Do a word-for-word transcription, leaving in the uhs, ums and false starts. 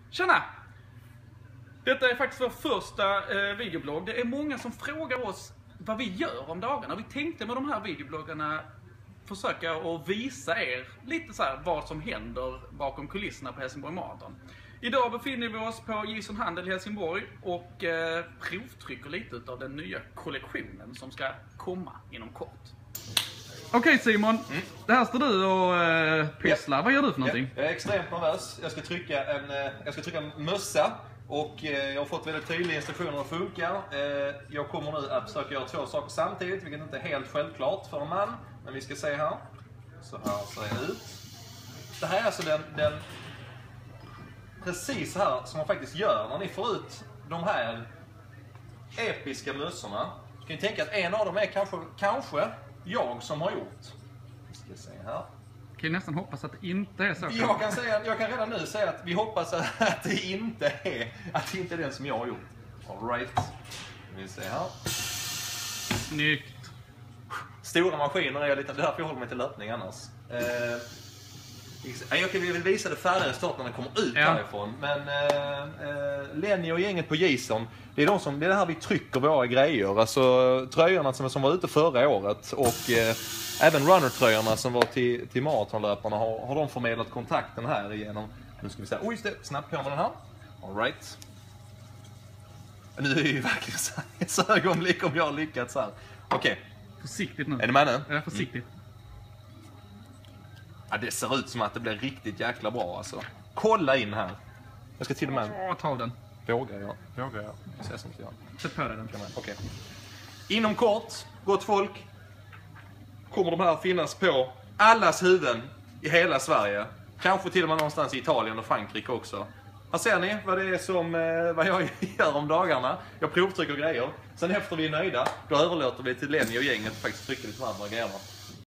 Tjena! Detta är faktiskt vår första eh, videoblogg. Det är många som frågar oss vad vi gör om dagarna. Vi tänkte med de här videobloggarna försöka att visa er lite så här vad som händer bakom kulisserna på Helsingborg Marathon. Idag befinner vi oss på Gison Handel i Helsingborg och eh, provtrycker lite av den nya kollektionen som ska komma inom kort. Okej okay, Simon, mm. det här står du och eh, pysslar. Ja. Vad gör du för någonting? Ja. Jag är extremt nervös. Jag ska trycka en, eh, jag ska trycka en mössa och eh, jag har fått väldigt tydliga instruktioner att funka. Eh, jag kommer nu att försöka göra två saker samtidigt, vilket inte är helt självklart för en man. Men vi ska se här. Så här ser det ut. Det här är alltså den, den precis så här som man faktiskt gör när ni får ut de här episka mössorna. Så kan ni tänka att en av dem är kanske, kanske jag som har gjort. Vi ska se här. Jag kan nästan hoppas att det inte är så. Jag kan, säga, jag kan redan nu säga att vi hoppas att det inte är, att det inte är den som jag har gjort. All right. Vi ser här. Snyggt. Stora maskiner är lite, det är därför jag håller mig till löpning annars. Eh, jag kan väl visa det färdigare start när den kommer ut ja. härifrån. Men eh, eh, Lenny och gänget på Gison, det är de som, det är det här vi trycker våra grejer. Alltså tröjorna som, som var ute förra året och eh, även runner-tröjorna som var till, till maratonlöparna har, har de förmedlat kontakten här igenom. Nu ska vi säga, oj just det, snabbt på med den här. All right. Nu är det ju verkligen så ett ögonblick om jag har lyckats här. Okej. Okay. Försiktigt nu. Är ni med nu? Ja, försiktigt. Mm. Ja, det ser ut som att det blir riktigt jäkla bra alltså. Kolla in här. Jag ska till och med... Åh, ta den. Vågar jag? Vågar jag? Jag ser som inte jag. Sätt på dig den. Okej. Okay. Inom kort, gott folk, kommer de här finnas på allas huvuden i hela Sverige. Kanske till och med någonstans i Italien och Frankrike också. Här ser ni vad det är som, eh, vad jag gör om dagarna. Jag provtrycker grejer. Sen efter vi är nöjda, då överlåter vi till Lenny och gänget att faktiskt trycka lite med andra grejerna.